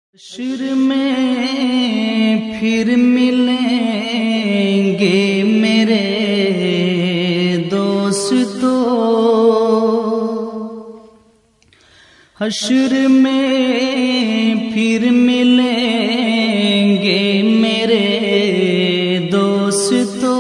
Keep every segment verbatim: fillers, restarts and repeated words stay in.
حشر میں پھر ملیں گے میرے دوستو، حشر میں پھر ملیں گے میرے دوستو،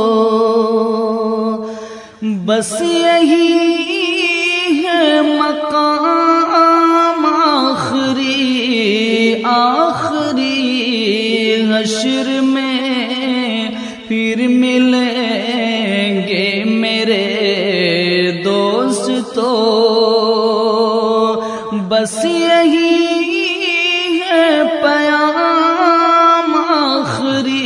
بس یہی ہے مقام آخری آخری، حشر میں پھر ملیں گے میرے دوستو، بس یہی ہے پیام آخری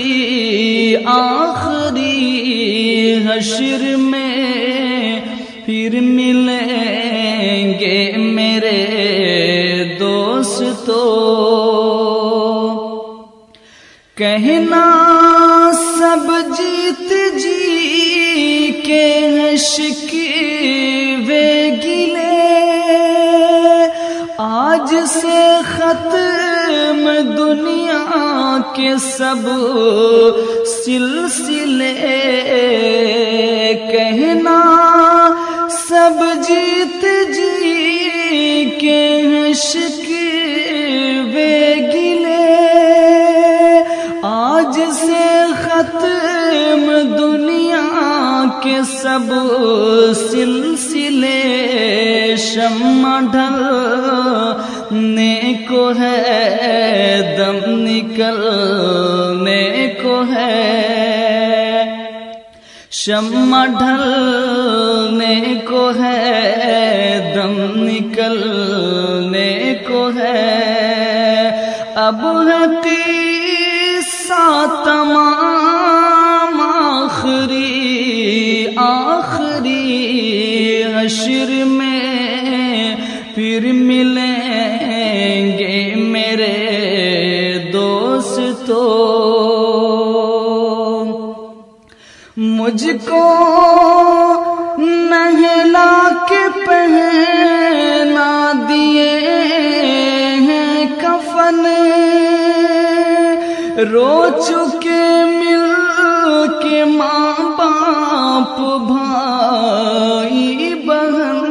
آخری، حشر میں پھر ملیں گے میرے دوستو، کہنا سب جیت جی کے ہیں شکوے گلے، آج سے ختم دنیا کے سب سلسلے، کہنا سب جیت جی کے ہیں شکوے گلے، آج سے ختم دنیا کے سب سلسلے، شمع ڈھلنے کو ہے دم نکلنے کو ہے، شمع ڈھلنے کو ہے دم نکلنے کو ہے، اب ہے قصہ تمام آخری آخری، حشر میں پھر ملیں گے میرے دوستو، مجھ کو نہلا کے پہنا دیے ہیں کفن، رو چکے مل کے ماں باپ بھائی بہن،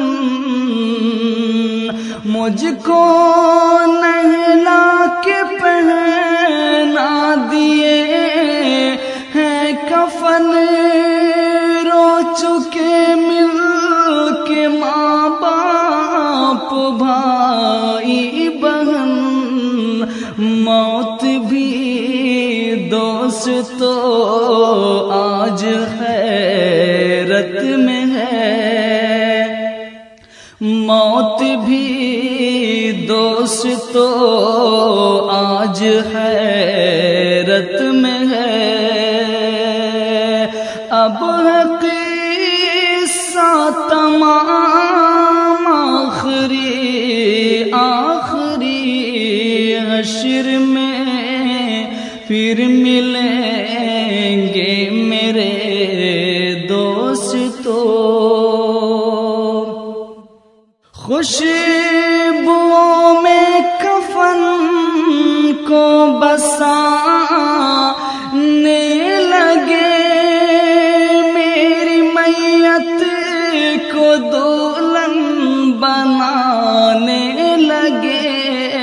مجھ کو نہلا کے پہنا دیے ہیں کفن، رو چکے مل کے ماں باپ بھائی بہن، موت بھی دوستو آج حیرت میں ہے، موت بھی دوستو آج حیرت میں ہے، اب ہے قصہ تمام آخری آخری، حشر میں پھر ملیں گے میرے دوستو، خوشبو میں کفن کو بسانے لگے، میری میت کو دلہن بنانے لگے،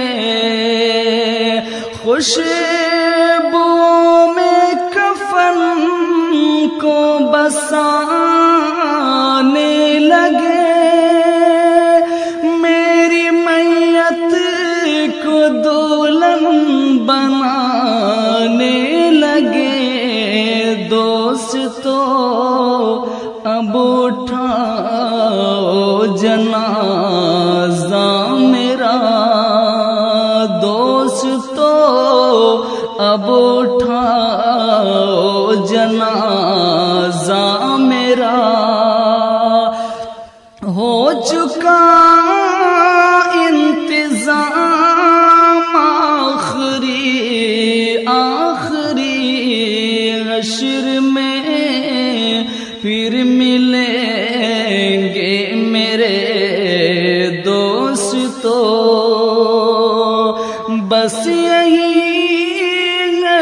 خوشبو میں کفن کو بسانے لگے، میری میت کو دلہن بنانے لگے، دوستو اب اٹھاؤ جنازہ میرا، دوستو اب اٹھاؤ جنازہ میرا، ہو چکا انتظام آخری آخری، حشر میں پھر ملیں گے میرے دوستو، بس یہی ہے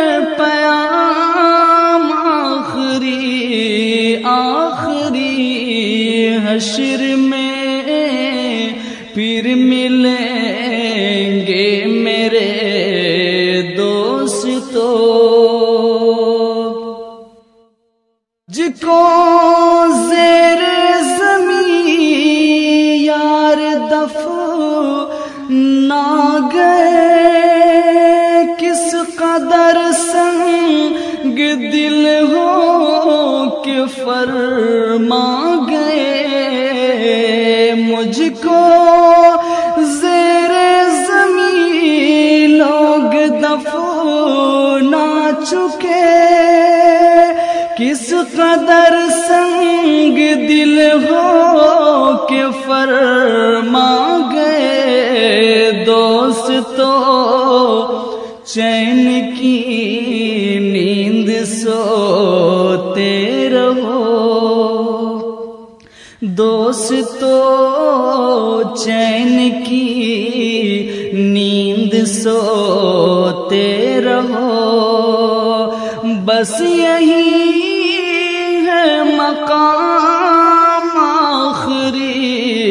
پیام آخری آخری حشر میں پھر ملیں گے میرے دوستو جکو زیر زمین یار دفنا گئے کس قدر سنگ دل ہو کہ فرما گئے مجھ کو زیر زمین لوگ دفنا چکے کس قدر سنگ دل ہو کہ فرما گئے دوستو چین کی نیند سوتے رہو دوستو چین کی نیند سوتے رہو بس یہی ہے مقام آخری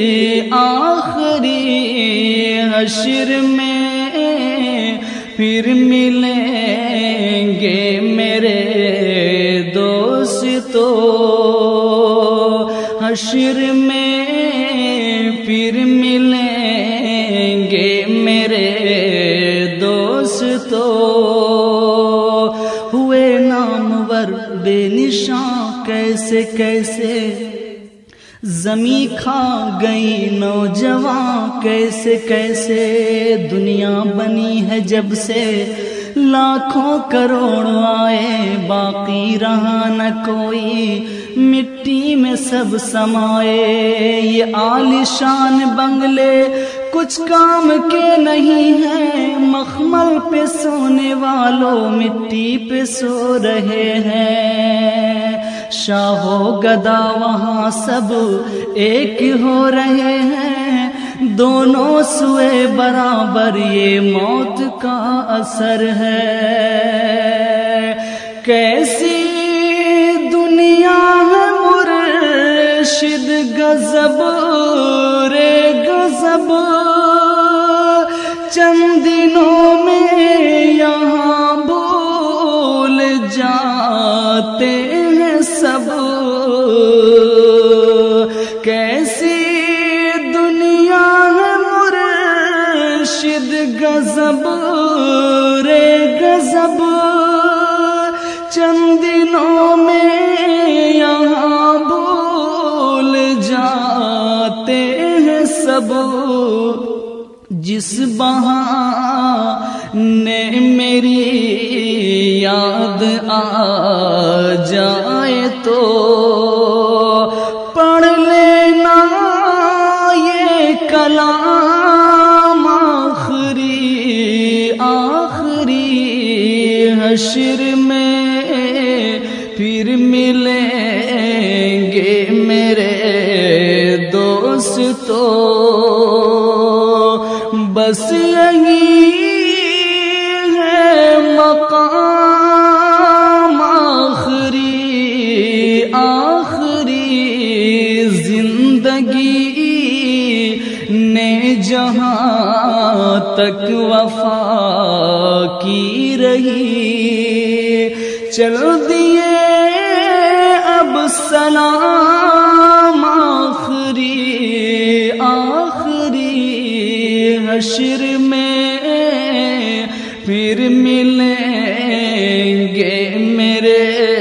آخری حشر میں پھر ملیں گے میرے دوستو حشر میں پھر ملیں گے میرے دوستو ہوئے نامور بے نشان کیسے کیسے زمیں کھا گئی نوجوان کیسے کیسے دنیا بنی ہے جب سے لاکھوں کروڑ آئے باقی رہا نہ کوئی مٹی میں سب سمائے یہ عالیشان بنگلے کچھ کام کے نہیں ہیں مخمل پہ سونے والوں مٹی پہ سو رہے ہیں شاہو گدا وہاں سب ایک ہو رہے ہیں دونوں سوئے برابر یہ موت کا اثر ہے کیسی دنیا ہے مرشد غضب رے غضب چند دنوں میں یہاں بھول جاتے ہیں سب کیسی دنیا ہے مرشد غضب رے غضب چند دنوں میں یہاں بھول جاتے ہیں سب جس بہانے میری یاد آ جائے تو پڑھ لینا یہ کلام آخری آخری حشر میں پھر ملیں گے میرے دوستو بس یہی ہے مقام آخری آخری زندگی نے جہاں تک وفا کی رہی چل دیے اب سلام آخری آخری حشر میں پھر ملیں گے میرے